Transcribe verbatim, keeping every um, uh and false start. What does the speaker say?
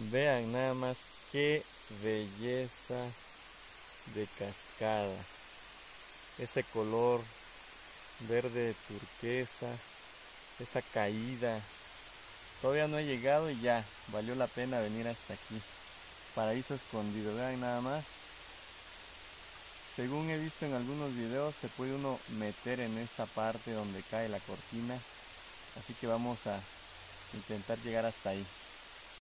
Vean nada más qué belleza de cascada. Ese color verde turquesa, esa caída. Todavía no he llegado y ya valió la pena venir hasta aquí. Paraíso escondido, vean nada más. Según he visto en algunos videos, se puede uno meter en esta parte donde cae la cortina. Así que vamos a intentar llegar hasta ahí.